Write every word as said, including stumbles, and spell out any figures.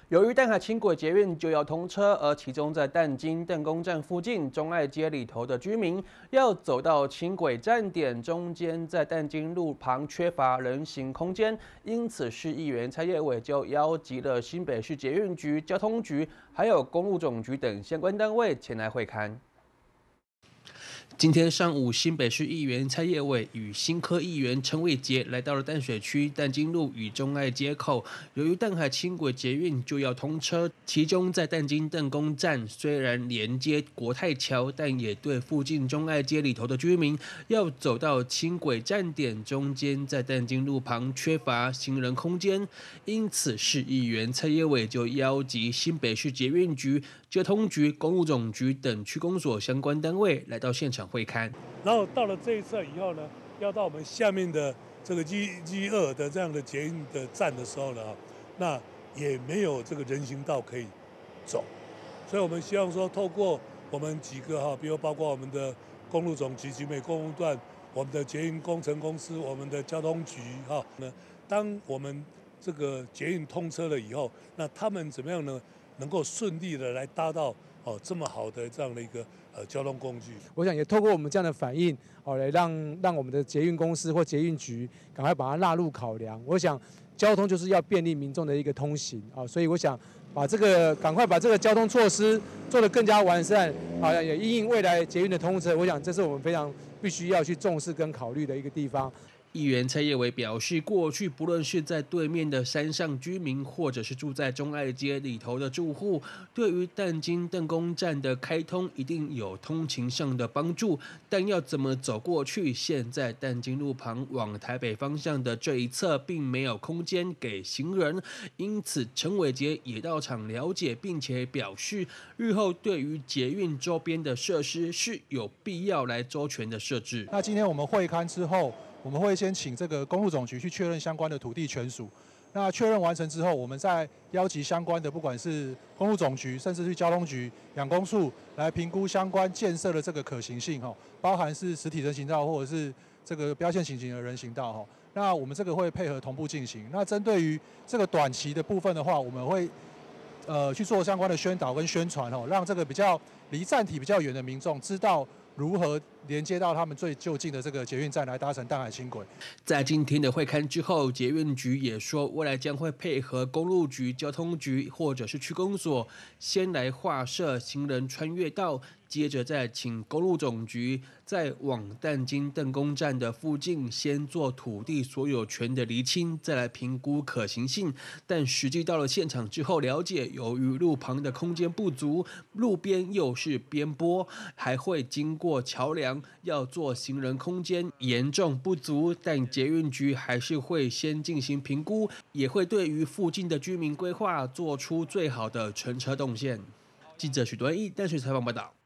由于淡海轻轨捷运就要通车，而其中在淡金邓公站附近中爱街里头的居民要走到轻轨站点中间，在淡金路旁缺乏人行空间，因此市议员蔡业伟就邀集了新北市捷运局、交通局还有公路总局等相关单位前来会勘。 今天上午，新北市议员蔡业伟与新科议员陈伟杰来到了淡水区淡金路与中爱街口。由于淡海轻轨捷运就要通车，其中在淡金邓公站虽然连接国泰桥，但也对附近中爱街里头的居民要走到轻轨站点中间，在淡金路旁缺乏行人空间，因此市议员蔡业伟就邀集新北市捷运局、交通局、公路总局等区公所相关单位来到现场会勘。 然后到了这一侧以后呢，要到我们下面的这个 G G 二的这样的捷运的站的时候呢，那也没有这个人行道可以走，所以我们希望说，透过我们几个哈，比如包括我们的公路总局、集美公路段、我们的捷运工程公司、我们的交通局哈，呢，当我们这个捷运通车了以后，那他们怎么样呢？能够顺利的来搭到哦这么好的这样的一个呃交通工具。 我想也透过我们这样的反应，哦，来让让我们的捷运公司或捷运局赶快把它纳入考量。我想交通就是要便利民众的一个通行啊，所以我想把这个赶快把这个交通措施做得更加完善，啊，也因应未来捷运的通车，我想这是我们非常必须要去重视跟考虑的一个地方。 议员蔡业伟表示，过去不论是在对面的山上居民，或者是住在中爱街里头的住户，对于淡金邓公站的开通一定有通勤上的帮助。但要怎么走过去？现在淡金路旁往台北方向的这一侧，并没有空间给行人，因此陈伟杰也到场了解，并且表示，日后对于捷运周边的设施是有必要来周全的设置。 那今天我们会勘之后。 我们会先请这个公路总局去确认相关的土地权属，那确认完成之后，我们再邀集相关的，不管是公路总局，甚至是交通局、养工处来评估相关建设的这个可行性哈，包含是实体人行道或者是这个标线行型的人行道哈。那我们这个会配合同步进行。那针对于这个短期的部分的话，我们会呃去做相关的宣导跟宣传哦，让这个比较离站体比较远的民众知道。 如何连接到他们最就近的这个捷运站来搭乘淡海轻轨？ 在今天的会勘之后，捷运局也说，未来将会配合公路局、交通局或者是区公所，先来划设行人穿越道，接着再请公路总局在往淡金邓公站的附近先做土地所有权的厘清，再来评估可行性。但实际到了现场之后，了解由于路旁的空间不足，路边又是边坡，还会经过 过桥梁要做行人空间严重不足，但捷运局还是会先进行评估，也会对于附近的居民规划做出最好的乘车动线。记者许端义淡水采访报道。